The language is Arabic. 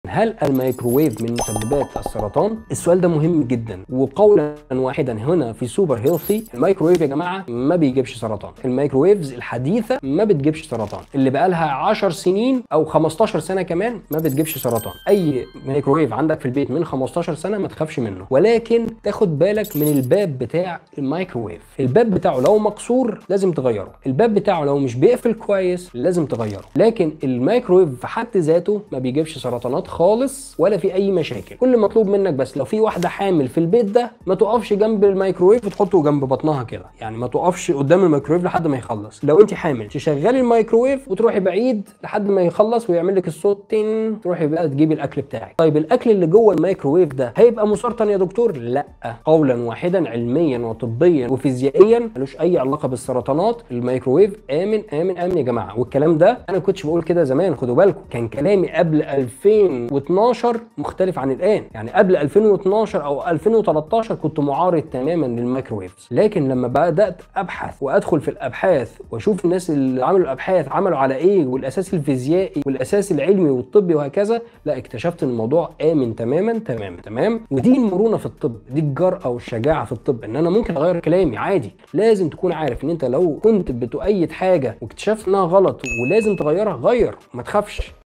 هل الميكروويف من مسببات السرطان؟ السؤال ده مهم جدا، وقولا واحدا هنا في سوبر هيلثي الميكروويف يا جماعه ما بيجيبش سرطان. الميكروويفز الحديثه ما بتجيبش سرطان، اللي بقالها 10 سنين او 15 سنه كمان ما بتجيبش سرطان. اي ميكروويف عندك في البيت من 15 سنه ما تخافش منه، ولكن تاخد بالك من الباب بتاع الميكروويف. الباب بتاعه لو مكسور لازم تغيره، الباب بتاعه لو مش بيقفل كويس لازم تغيره. لكن الميكروويف في حد ذاته ما بيجيبش سرطانات خالص ولا في اي مشاكل. كل مطلوب منك بس لو في واحده حامل في البيت ده ما تقفش جنب الميكروويف وتحطه جنب بطنها كده، يعني ما تقفش قدام الميكروويف لحد ما يخلص. لو انت حامل تشغلي الميكروويف وتروحي بعيد لحد ما يخلص ويعمل لك الصوت تين، تروحي بقى تجيبي الاكل بتاعك. طيب الاكل اللي جوه الميكروويف ده هيبقى مسرطن يا دكتور؟ لا، قولا واحدا علميا وطبيا وفيزيائيا ملوش اي علاقه بالسرطانات. الميكروويف امن امن امن يا جماعه. والكلام ده انا كنتش بقول كده زمان، خدوا بالكم، كان كلامي قبل 2012 مختلف عن الان. يعني قبل 2012 او 2013 كنت معارض تماما للميكروويفز، لكن لما بدات ابحث وادخل في الابحاث واشوف الناس اللي عملوا الابحاث عملوا على ايه والاساس الفيزيائي والاساس العلمي والطبي وهكذا، لا اكتشفت ان الموضوع امن تماما تماما تمام. ودي المرونه في الطب، دي الجرأه والشجاعه في الطب، ان انا ممكن اغير كلامي عادي. لازم تكون عارف ان انت لو كنت بتؤيد حاجه واكتشفت انها غلط ولازم تغيرها، غير، ما تخافش.